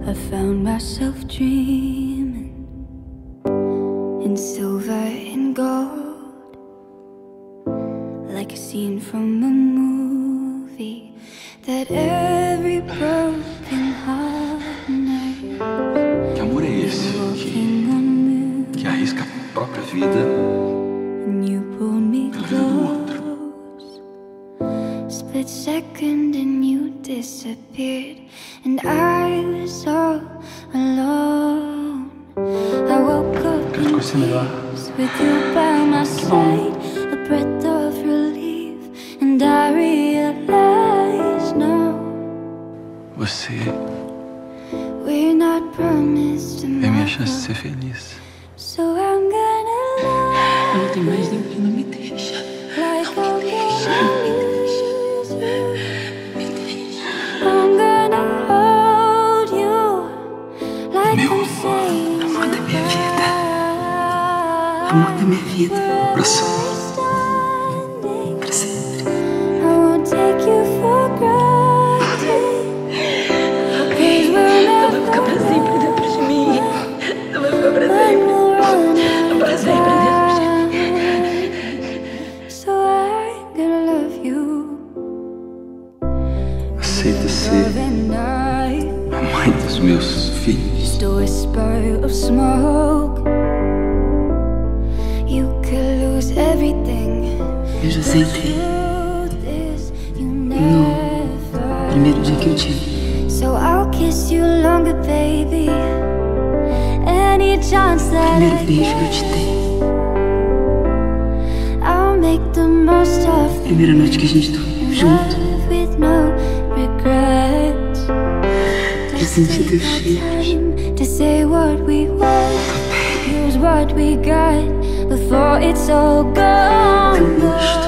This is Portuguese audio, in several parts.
I found myself dreaming in silver and gold, like a scene from a movie that every broken heart knows. Que amor é esse que arrisca a própria vida pela vida do outro? Split second and you disappeared, and I was all alone. I woke up in tears with you by my side, a breath of relief, and I realized now we're not promised tomorrow. É minha chance de ser feliz. So I'm gonna love. Eu não tenho mais ninguém, não me deixa. Like Não me deixa, não me deixa. I'm gonna hold you like Meu I'm saying amor da minha vida. Amor da minha vida. Pra sempre. Pra sempre. I won't take you for granted. Cause we'll Você vai ficar pra sempre dentro de mim. Você vai ficar pra sempre. Pra sempre dentro de mim. So I'm gonna love you. Aceita ser a mãe dos meus filhos. Just a whisper of smoke. You could lose everything. Eu já aceitei. Truth is, you Primeiro never. dia que eu te vi. So I'll kiss you longer, baby. Any chance that Primeiro I beijo que eu te get, dei. I'll make the most of it. Primeira noite que a gente dormiu junto. Love with no regrets. Eu senti teu cheiro. Time to say what we want. Use what we got before it's all gone.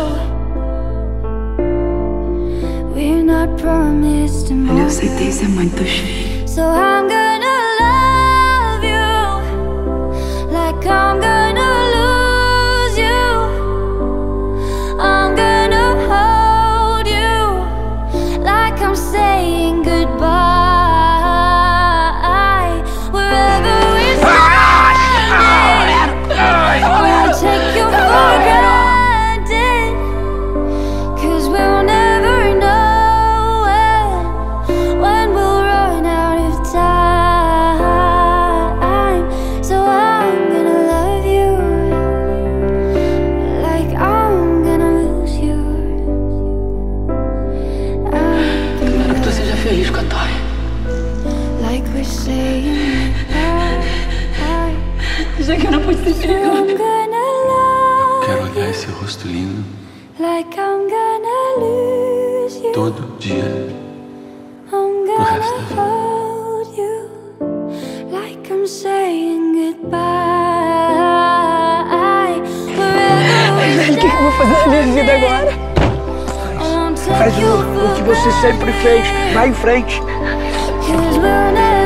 We're not promised Olha, eu tomorrow. aceitei ser mãe do teu filho. So I'm gonna love you like I'm gonna lose you. I'm gonna hold you like I'm saying goodbye. Wherever we're standing, we'll take you for granted. Cause we'll never know when we'll run out of time. So I'm gonna love you like I'm gonna lose you. I'm Tomara que tu gonna seja feliz com a Toy. like we're saying goodbye. Já que eu não pude ser feliz com I'm gonna love Quero olhar esse rosto lindo like I'm gonna lose you. todo dia. I'm Pro resto da gonna vida. hold you like I'm saying goodbye. Wherever O que eu vou fazer na minha vida agora? I won't Faz take you o que você sempre fez. Vai em frente. Cause we'll never